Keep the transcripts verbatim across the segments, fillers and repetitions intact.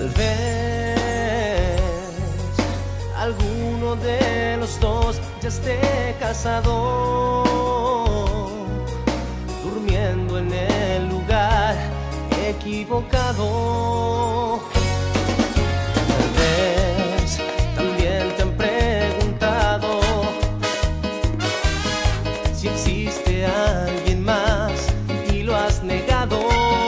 Tal vez alguno de los dos ya esté casado, durmiendo en el lugar equivocado. Tal vez también te han preguntado si existe alguien más y lo has negado.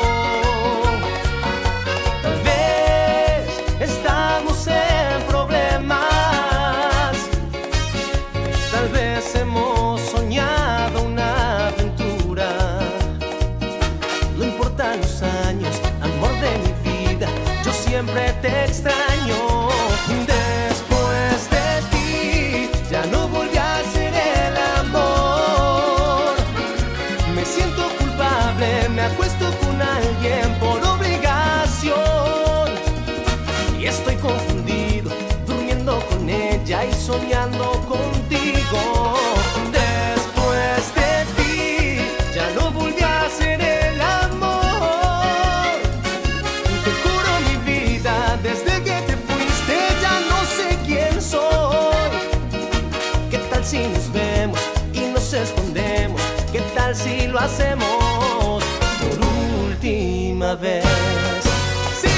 Tal vez estamos en problemas, tal vez hemos soñado una aventura. No importan los años, amor de mi vida, yo siempre te extraño. Después de ti ya no volví a ser el amor. Me siento culpable, me acuesto con alguien por obligación y estoy confundido, durmiendo con ella y soñando contigo. Después de ti ya no volví a ser el amor. Te juro mi vida, desde que te fuiste ya no sé quién soy. ¿Qué tal si nos vemos y nos escondemos? ¿Qué tal si lo hacemos por última vez? Sí.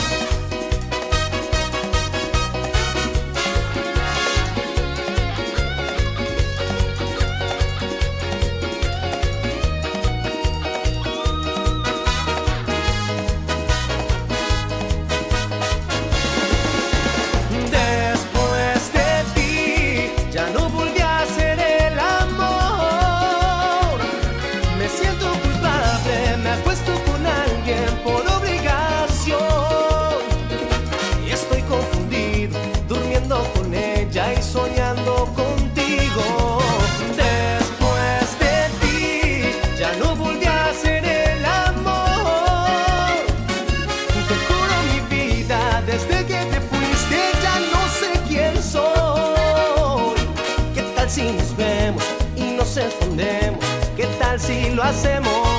Después de ti ya no volví a ser el amor. Me siento culpable, me acuesto con alguien por obligación y estoy confundido, durmiendo con ella y soñando contigo. Después de ti ya no volví a ser el amor. Te juro mi vida, desde que te fuiste ya no sé quién soy. ¿Qué tal si nos vemos y nos escondemos? ¿Qué tal si lo hacemos